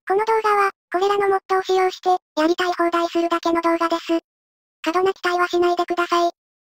この動画は、これらのモッドを使用して、やりたい放題するだけの動画です。過度な期待はしないでください。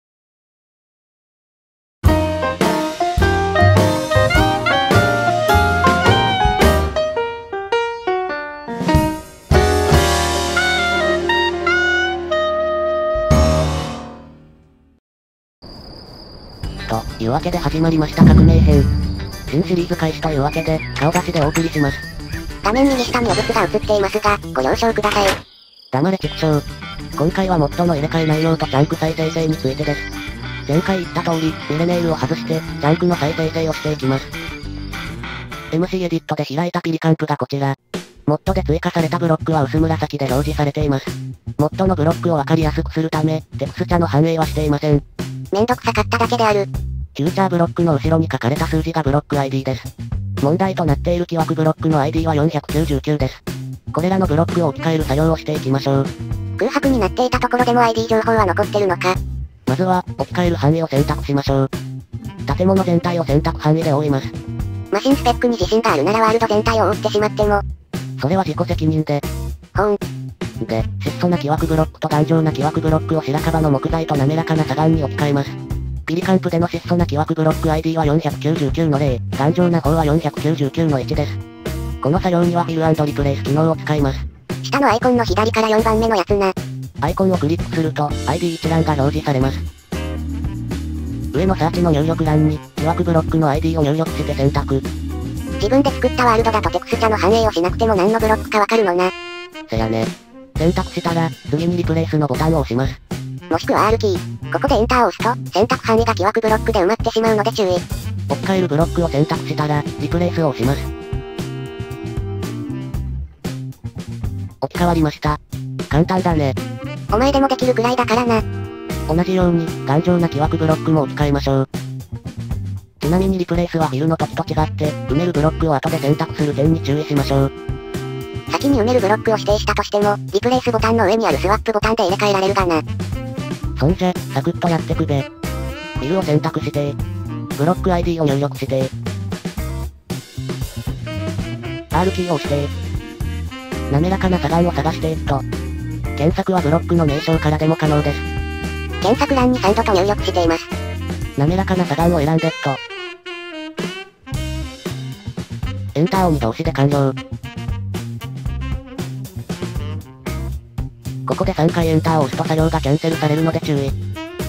というわけで始まりました革命編。新シリーズ開始というわけで、顔出しでお送りします。 画面右下にお物が映っていますが、ご了承ください。 黙れ畜生。今回はモッドの入れ替え内容とチャンク再生性についてです。前回言った通り、ミレネイルを外して、チャンクの再生性をしていきます。MC エディットで開いたピリカンプがこちら。モッドで追加されたブロックは薄紫で表示されています。モッドのブロックをわかりやすくするため、テクスチャの反映はしていません。 めんどくさかっただけである。 フューチャーブロックの後ろに書かれた数字がブロック ID です。問題となっている木枠ブロックの ID は499です。これらのブロックを置き換える作業をしていきましょう。 空白になっていたところでも ID 情報は残ってるのか。 まずは、置き換える範囲を選択しましょう。建物全体を選択範囲で覆います。 マシンスペックに自信があるならワールド全体を覆ってしまっても。 それは自己責任で。で、質素な木枠ブロックと頑丈な木枠ブロックを白樺の木材と滑らかな砂岩に置き換えます。ピリカンプでの質素な木枠ブロック ID は499の0、頑丈な方は499の1です。この作業にはフィル&リプレイス機能を使います。 下のアイコンの左から4番目のやつな。 アイコンをクリックすると、ID 一覧が表示されます。上のサーチの入力欄に、木枠ブロックの ID を入力して選択。 自分で作ったワールドだとテクスチャの反映をしなくても何のブロックかわかるのな。 せやね。選択したら、次にリプレイスのボタンを押します。 もしくは R キー。ここでエンターを押すと、選択範囲が木枠ブロックで埋まってしまうので注意。 置き換えるブロックを選択したら、リプレイスを押します。置き換わりました。簡単だね。 お前でもできるくらいだからな。 同じように、頑丈な木枠ブロックも置き換えましょう。ちなみにリプレイスはフィルの時と違って、埋めるブロックを後で選択する点に注意しましょう。 先に埋めるブロックを指定したとしても、リプレイスボタンの上にあるスワップボタンで入れ替えられるがな。 そんじゃ、サクッとやってくべ。フィルを選択して、ブロック ID を入力して、R キーを押して、滑らかな砂岩を探してと。検索はブロックの名称からでも可能です。 検索欄にサンドと入力しています。 滑らかな砂岩を選んでと。エンターを2度押しで完了。ここで3回エンターを押すと作業がキャンセルされるので注意。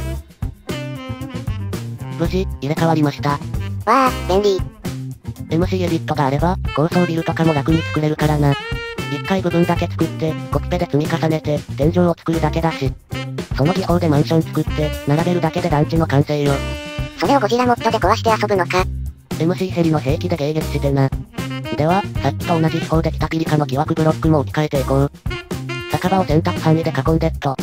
無事、入れ替わりました。 わあ、便利。 MC エディットがあれば、高層ビルとかも楽に作れるからな。1回部分だけ作って、コピペで積み重ねて、天井を作るだけだし。その技法でマンション作って、並べるだけで団地の完成よ。 それをゴジラモッドで壊して遊ぶのか。 MC ヘリの兵器で迎撃してな。では、さっきと同じ技法で来たピリカの木枠ブロックも置き換えていこう。酒場を選択範囲で囲んでっと。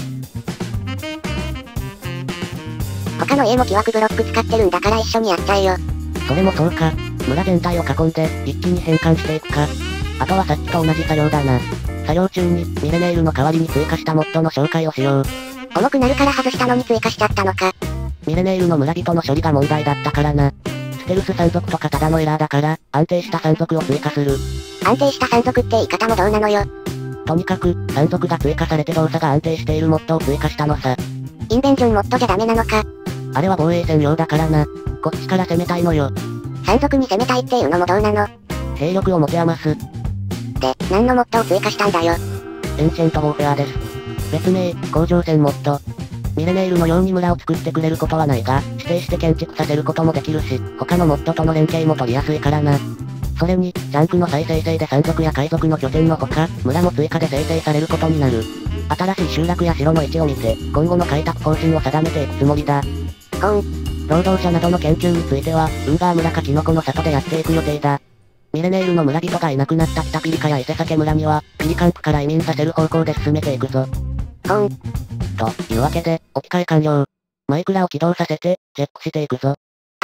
他の家も木枠ブロック使ってるんだから一緒にやっちゃえよ。 それもそうか。村全体を囲んで、一気に変換していくか。あとはさっきと同じ作業だな。作業中に、ミレネイルの代わりに追加したモッドの紹介をしよう。 重くなるから外したのに追加しちゃったのか。 ミレネイルの村人の処理が問題だったからな。ステルス山賊とかただのエラーだから、安定した山賊を追加する。 安定した山賊って言い方もどうなのよ。 とにかく、山賊が追加されて動作が安定しているモッドを追加したのさ。 インベンジョンモッドじゃダメなのか。 あれは防衛戦用だからな。こっちから攻めたいのよ。 山賊に攻めたいっていうのもどうなの。 兵力を持て余す。 で、何のモッドを追加したんだよ。 エンシェントウォーフェアです。別名、工場戦モッド。ミレネイルのように村を作ってくれることはないが、指定して建築させることもできるし、他のモッドとの連携も取りやすいからな。それに、チャンクの再生成で山賊や海賊の拠点のほか、村も追加で生成されることになる。新しい集落や城の位置を見て、今後の開拓方針を定めていくつもりだ。労働者などの研究については、ウンガー村かキノコの里でやっていく予定だ。ミレネイルの村人がいなくなった北ピリカや伊勢崎村には、ピリカンプから移民させる方向で進めていくぞ。というわけで、置き換え完了。マイクラを起動させて、チェックしていくぞ。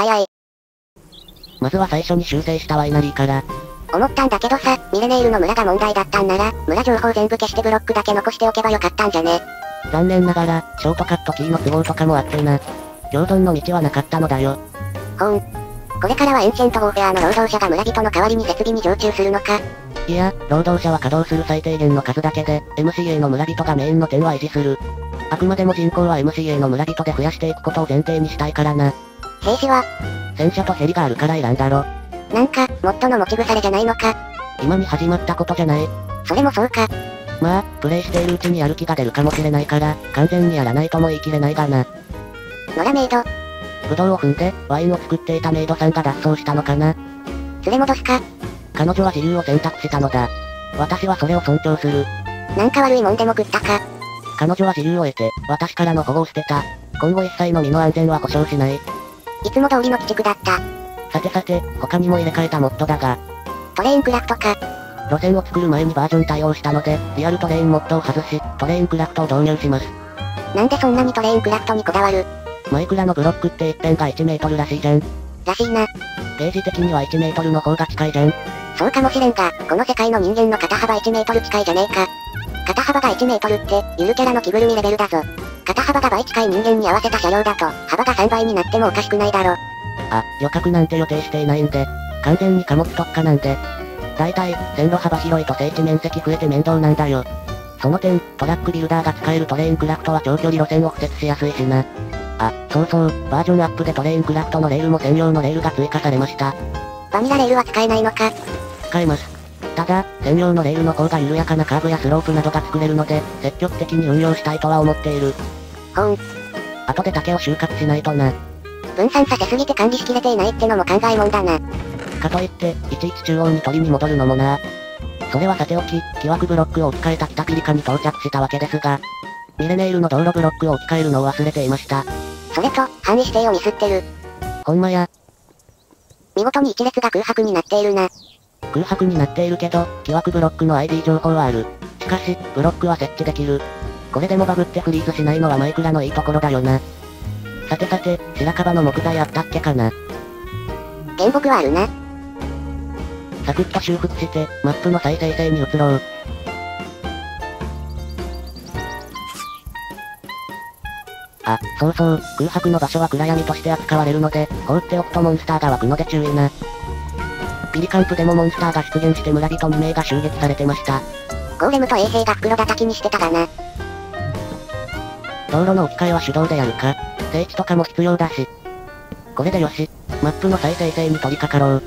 まずは最初に修正したワイナリーから。 思ったんだけどさ、ミレネイルの村が問題だったんなら、村情報全部消してブロックだけ残しておけばよかったんじゃね。 残念ながら、ショートカットキーの都合とかもあってな。共存の道はなかったのだよ。 これからはエンシェントウォーフェアの労働者が村人の代わりに設備に常駐するのか。 いや、労働者は稼働する最低限の数だけで、MCA の村人がメインの点は維持する。あくまでも人口は MCA の村人で増やしていくことを前提にしたいからな。 兵士は戦車とヘリがあるからいらんだろ。 なんか、モッドの持ち腐れじゃないのか。 今に始まったことじゃない。 それもそうか。 まあ、プレイしているうちにやる気が出るかもしれないから、完全にやらないとも言い切れないがな。 野良メイド。 ブドウを踏んで、ワインを作っていたメイドさんが脱走したのかな。 連れ戻すか。 彼女は自由を選択したのだ。私はそれを尊重する。 なんか悪いもんでも食ったか。 彼女は自由を得て、私からの保護を捨てた。今後一切の身の安全は保証しない。 いつも通りの鬼畜だった。 さてさて、他にも入れ替えたモッドだが、 トレインクラフトか。 路線を作る前にバージョン対応したので、リアルトレインモッドを外し、トレインクラフトを導入します。 なんでそんなにトレインクラフトにこだわる？ マイクラのブロックって一辺が1メートルらしいじゃん。 らしいな。 ゲージ的には1メートルの方が近いじゃん。 そうかもしれんが、この世界の人間の肩幅1メートル近いじゃねえか。肩幅が1メートルって、ゆるキャラの着ぐるみレベルだぞ。肩幅が倍近い人間に合わせた車両だと、幅が3倍になってもおかしくないだろ。 あ、旅客なんて予定していないんで、完全に貨物特化なんで。だいたい、線路幅広いと整地面積増えて面倒なんだよ。その点、トラックビルダーが使えるトレインクラフトは長距離路線を敷設しやすいしな。あ、そうそう、バージョンアップでトレインクラフトのレールも専用のレールが追加されました。 バニラレールは使えないのか。 使えます。ただ、専用のレールの方が緩やかなカーブやスロープなどが作れるので、積極的に運用したいとは思っている。 ほん。 後で竹を収穫しないとな。 分散させすぎて管理しきれていないってのも考えもんだな。 かといって、いちいち中央に取りに戻るのもな。それはさておき、木枠ブロックを置き換えた北ピリカに到着したわけですが、ミレネイルの道路ブロックを置き換えるのを忘れていました。 それと、範囲指定をミスってる。 ほんまや。 見事に一列が空白になっているな。 空白になっているけど、木枠ブロックの ID 情報はある。しかし、ブロックは設置できる。これでもバグってフリーズしないのはマイクラのいいところだよな。さてさて、白樺の木材あったっけかな。 原木はあるな。 サクッと修復して、マップの再生成に移ろう。あ、そうそう、空白の場所は暗闇として扱われるので、放っておくとモンスターが湧くので注意な。ピリカンプでもモンスターが出現して村人2名が襲撃されてました。 ゴーレムと衛兵が袋叩きにしてたがな。 道路の置き換えは手動でやるか。整地とかも必要だし。これでよし、マップの再生成に取り掛かろう。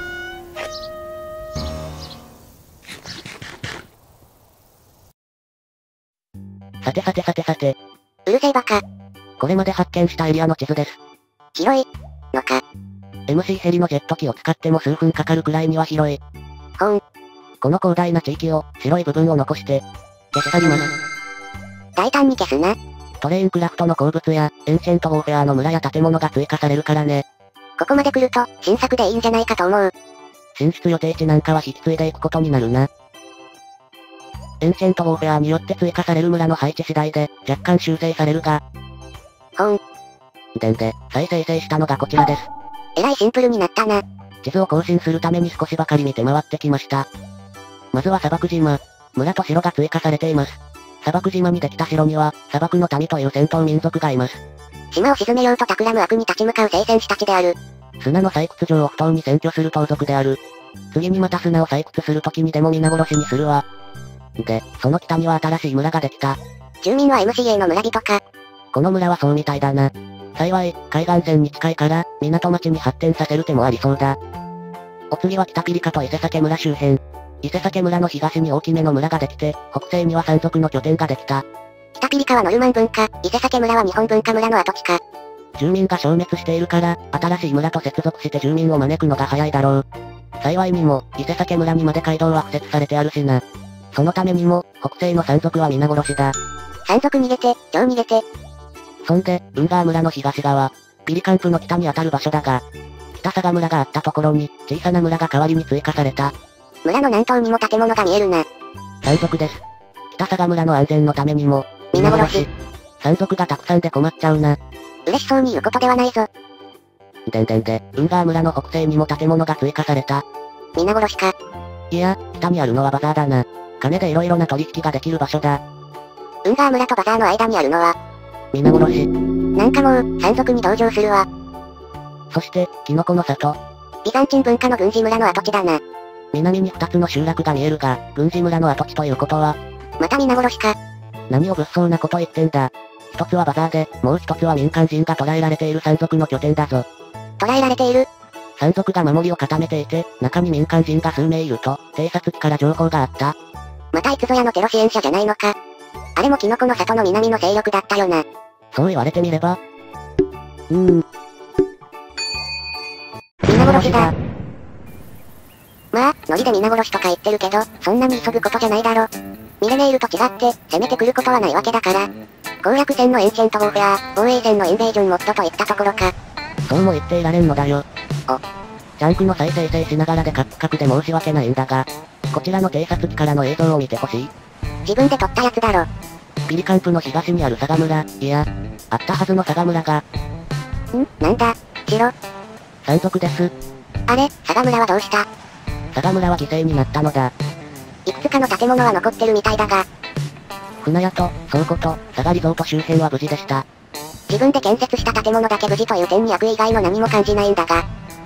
さてさてさてさて。 うるせえバカ。 これまで発見したエリアの地図です。 広いのか。 MC ヘリのジェット機を使っても数分かかるくらいには広い。 ほん。 この広大な地域を、白い部分を残して、消し去ります。 大胆に消すな。 トレインクラフトの鉱物や、エンシェントウォーフェアの村や建物が追加されるからね。 ここまで来ると、新作でいいんじゃないかと思う。 進出予定地なんかは引き継いでいくことになるな。エンシェントウォーフェアによって追加される村の配置次第で、若干修正されるが。 ほん。 で、再生成したのがこちらです。 えらいシンプルになったな。 地図を更新するために少しばかり見て回ってきました。まずは砂漠島。村と城が追加されています。砂漠島にできた城には、砂漠の民という戦闘民族がいます。 島を沈めようと企む悪に立ち向かう聖戦士たちである。 砂の採掘場を不当に占拠する盗賊である。次にまた砂を採掘する時にでも皆殺しにするわ。で、その北には新しい村ができた。 住民は MCA の村人か。 この村はそうみたいだな。幸い、海岸線に近いから、港町に発展させる手もありそうだ。お次は北ピリカと伊勢崎村周辺。伊勢崎村の東に大きめの村ができて、北西には山賊の拠点ができた。 北ピリカはノルマン文化、伊勢崎村は日本文化村の跡地か。 住民が消滅しているから、新しい村と接続して住民を招くのが早いだろう。幸いにも、伊勢崎村にまで街道は敷設されてあるしな。そのためにも、北西の山賊は皆殺しだ。 山賊逃げて、超逃げて。 そんで、運河村の東側、ピリカンプの北にあたる場所だが、北佐賀村があったところに、小さな村が代わりに追加された。 村の南東にも建物が見えるな。 山賊です。北佐賀村の安全のためにも、 皆殺し。 山賊がたくさんで困っちゃうな。 嬉しそうに言うことではないぞ。 運河村の北西にも建物が追加された。 皆殺しか。 いや、北にあるのはバザーだな。金で色々な取引ができる場所だ。 運河村とバザーの間にあるのは、 皆殺し。 なんかもう、山賊に同情するわ。 そして、キノコの里。 ビザンチン文化の軍事村の跡地だな。 南に2つの集落が見えるが、軍事村の跡地ということは、 また皆殺しか。 何を物騒なこと言ってんだ。一つはバザーで、もう一つは民間人が捕らえられている山賊の拠点だぞ。 捕らえられている？ 山賊が守りを固めていて、中に民間人が数名いると、偵察機から情報があった。 またいつぞやのテロ支援者じゃないのか。あれもキノコの里の南の勢力だったよな。 そう言われてみれば。 皆殺しだ。まあ、ノリで皆殺しとか言ってるけど、そんなに急ぐことじゃないだろ。ミレネールと違って、攻めてくることはないわけだから。攻略戦のエンシェントウォーフェア、防衛戦のインベージョンモッドといったところか。 そうも言っていられんのだよ。ジャンクの再生成しながらでカクカクで申し訳ないんだが、こちらの偵察機からの映像を見てほしい。 自分で撮ったやつだろ。 ピリカンプの東にある佐賀村、いや、あったはずの佐賀村が。 なんだ、城。 山賊です。 あれ、佐賀村はどうした？ 佐賀村は犠牲になったのだ。 いくつかの建物は残ってるみたいだが。 船屋と、倉庫と、佐賀リゾート周辺は無事でした。 自分で建設した建物だけ無事という点に悪意以外の何も感じないんだが。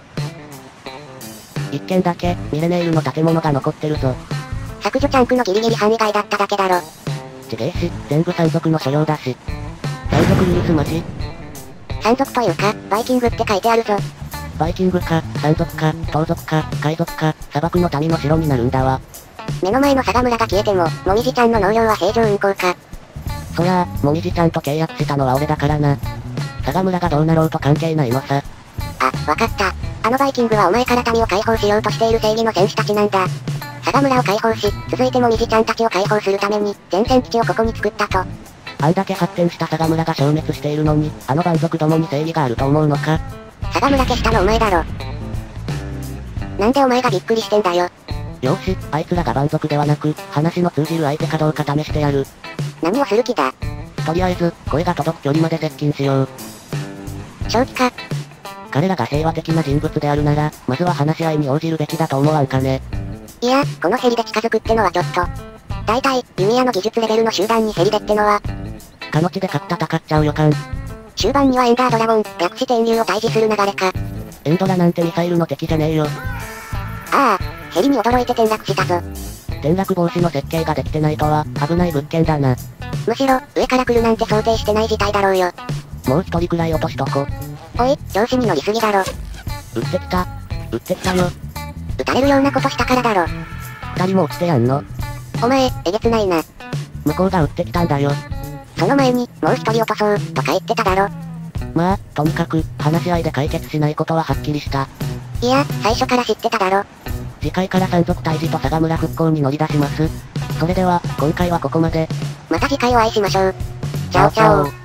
一軒だけ、ミレネールの建物が残ってるぞ。 削除チャンクのギリギリ範囲外だっただけだろ。 ちげえし、全部山賊の所領だし。山賊許すまじ？ 山賊というか、バイキングって書いてあるぞ。 バイキングか、山賊か、盗賊か、海賊か、砂漠の民の城になるんだわ。 目の前の佐賀村が消えても、もみじちゃんの農業は平常運行か。 そりゃあ、もみじちゃんと契約したのは俺だからな。佐賀村がどうなろうと関係ないのさ。 あ、わかった。あのバイキングはお前から民を解放しようとしている正義の戦士たちなんだ。佐賀村を解放し、続いてもみじちゃんたちを解放するために、前線基地をここに作ったと。 あんだけ発展した佐賀村が消滅しているのに、あの蛮族どもに正義があると思うのか？ 佐賀村消したのお前だろ。なんでお前がびっくりしてんだよ。 よーし、あいつらが蛮族ではなく、話の通じる相手かどうか試してやる。 何をする気だ？ とりあえず、声が届く距離まで接近しよう。 正気か？ 彼らが平和的な人物であるなら、まずは話し合いに応じるべきだと思わんかね。 いや、このヘリで近づくってのはちょっと。大体、弓矢の技術レベルの集団にヘリでってのは。 かの地で勝戦っちゃう予感。 終盤にはエンダードラゴン、白紙転入を退治する流れか。 エンドラなんてミサイルの敵じゃねえよ。 ああ、ヘリに驚いて転落したぞ。 転落防止の設計ができてないとは、危ない物件だな。 むしろ、上から来るなんて想定してない事態だろうよ。 もう一人くらい落としとこ。 おい、調子に乗りすぎだろ。 撃ってきたよ。 撃たれるようなことしたからだろ。 二人も落ちてやんの？ お前、えげつないな。 向こうが撃ってきたんだよ。 その前に、もう一人落とそう、とか言ってただろ。 まあ、とにかく、話し合いで解決しないことははっきりした。 いや、最初から知ってただろ。 次回から山賊退治と佐賀村復興に乗り出します。それでは、今回はここまで。 また次回お会いしましょう。チャオチャオ。